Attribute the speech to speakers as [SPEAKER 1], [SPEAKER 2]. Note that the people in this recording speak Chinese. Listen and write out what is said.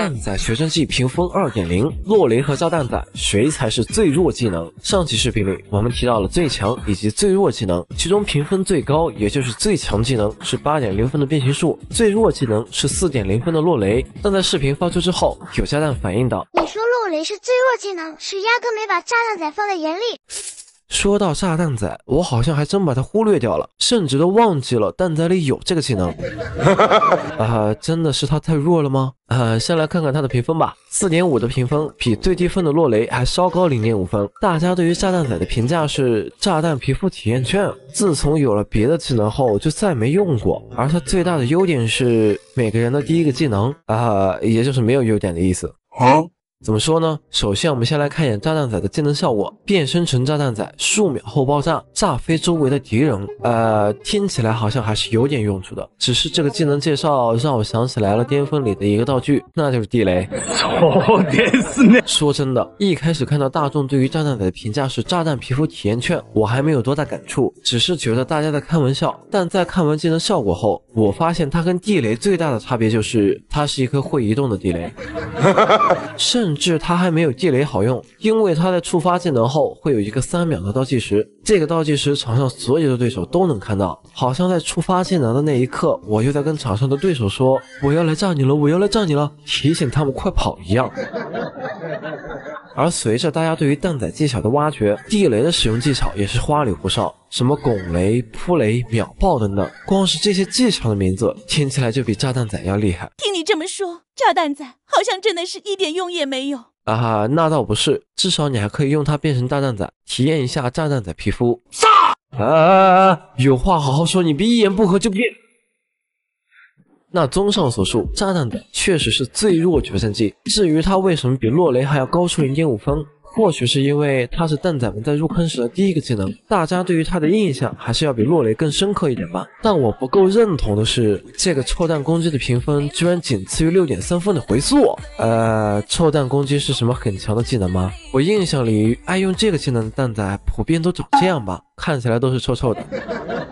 [SPEAKER 1] 蛋仔学生季评分 2.0， 落雷和炸弹仔谁才是最弱技能？上期视频里我们提到了最强以及最弱技能，其中评分最高也就是最强技能是 8.0 分的变形术，最弱技能是 4.0 分的落雷。但在视频发出之后，有炸弹反映到，
[SPEAKER 2] 你说落雷是最弱技能，是压根没把炸弹仔放在眼里。
[SPEAKER 1] 说到炸弹仔，我好像还真把它忽略掉了，甚至都忘记了蛋仔里有这个技能。真的是他太弱了吗？先来看看他的评分吧。 4.5 的评分比最低分的落雷还稍高 0.5 分。大家对于炸弹仔的评价是炸弹皮肤体验券，自从有了别的技能后就再没用过，而它最大的优点是每个人的第一个技能，也就是没有优点的意思。怎么说呢？首先我们先来看一眼炸弹仔的技能效果，变身成炸弹仔，数秒后爆炸，炸飞周围的敌人。听起来好像还是有点用处的，只是这个技能介绍让我想起来了巅峰里的一个道具，那就是地雷。说真的，一开始看到大众对于炸弹仔的评价是炸弹皮肤体验券，我还没有多大感触，只是觉得大家在开玩笑。但在看完技能效果后，我发现它跟地雷最大的差别就是它是一颗会移动的地雷。甚至它还没有地雷好用，因为它在触发技能后会有一个3秒的倒计时，这个倒计时场上所有的对手都能看到，好像在触发技能的那一刻，我就在跟场上的对手说我要来炸你了，我要来炸你了，提醒他们快跑一样。而随着大家对于蛋仔技巧的挖掘，地雷的使用技巧也是花里胡哨，什么拱雷、扑雷、秒爆等等，光是这些技巧的名字听起来就比炸弹仔要厉害。
[SPEAKER 3] 听你这么说，炸弹仔好像真的是一点用也没有。
[SPEAKER 1] 那倒不是，至少你还可以用它变成炸弹仔，体验一下炸弹仔皮肤。有话好好说，你别一言不合就变。那综上所述，炸弹仔确实是最弱决胜技。至于它为什么比落雷还要高出 0.5 分，或许是因为它是蛋仔们在入坑时的第一个技能，大家对于它的印象还是要比落雷更深刻一点吧。但我不够认同的是，这个臭蛋攻击的评分居然仅次于 6.3 分的回溯。臭蛋攻击是什么很强的技能吗？我印象里爱用这个技能的蛋仔普遍都长这样吧，看起来都是臭臭的。